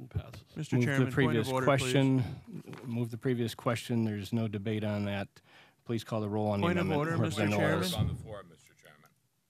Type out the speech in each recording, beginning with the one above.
Motion passes. Mr. Move Chairman, the previous point of order, question. Move the previous question. There's no debate on that. Please call the roll on Point the of amendment. order, Mr. Representative Chairman. Knowles. On the floor, Mr. Chairman.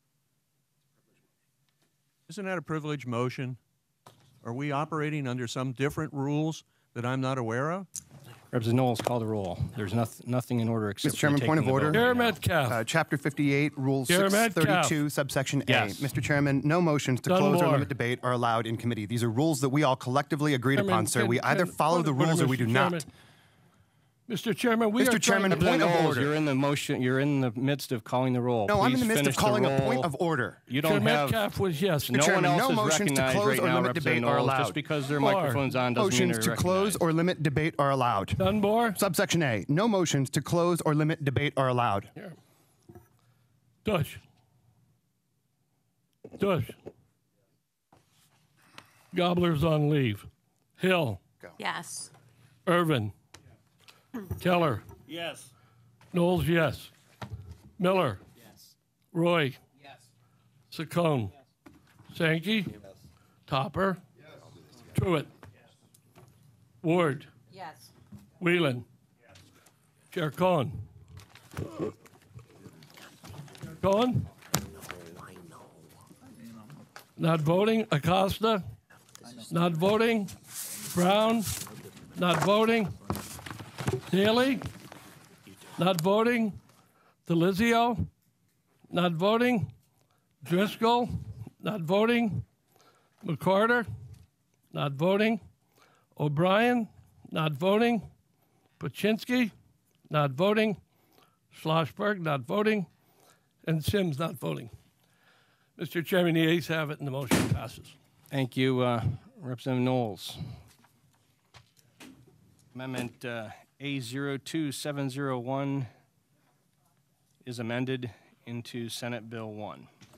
Isn't that a privileged motion? Are we operating under some different rules that I'm not aware of? Representative Knowles, call the roll. There's nothing in order except Mr. Chairman, for point taking of the order. vote. Chairman Metcalfe. Chapter 58, Rule Chairman Metcalfe. 632, subsection Yes. A. Mr. Chairman, no motions to close or Dunmore. limit debate are allowed in committee. These are rules that we all collectively agreed Chairman, upon, sir. We either follow point the of order, rules or we do Mr. not. Chairman. Mr. Chairman, we Mr. are Chairman, trying to point of Knowles, order. you're in the motion. You're in the midst of calling the roll. No, I'm in Please the midst of finish the calling a roll. point of order. You don't Chairman have. Metcalfe was yes. No Chairman, one else no is motions to recognized close right or now, limit Representative debate are Knowles. allowed. Just because their Or microphone's on doesn't mean Motions they're to close recognized. or limit debate are allowed. Dunmore. Subsection A. No motions to close or limit debate are allowed. Here. Dush. Dush. Gobbler's on leave. Hill. Yes. Irvin. Keller. Yes. Knowles, yes. Miller. Yes. Roy. Yes. Saccone. Sankey. Topper. Truitt. Ward. Yes. Whelan. Chair Cohen. Cohen? Not voting. Acosta? Not voting. Brown? Not voting. Haley? Not voting. Delizio? Not voting. Driscoll? Not voting. McCarter? Not voting. O'Brien? Not voting. Paczynski? Not voting. Schlossberg? Not voting. And Sims not voting. Mr. Chairman, the ayes have it and the motion passes. Thank you, Representative Knowles. Amendment A02701 is amended into Senate Bill 1.